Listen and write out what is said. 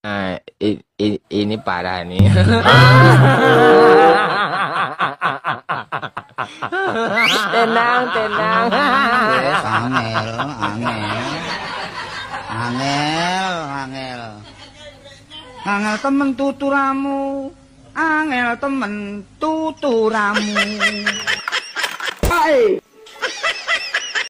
Ini parah nih. Tenang, tenang. Angel, angel. Angel temen tuturamu. Angel temen tuturamu. Hai.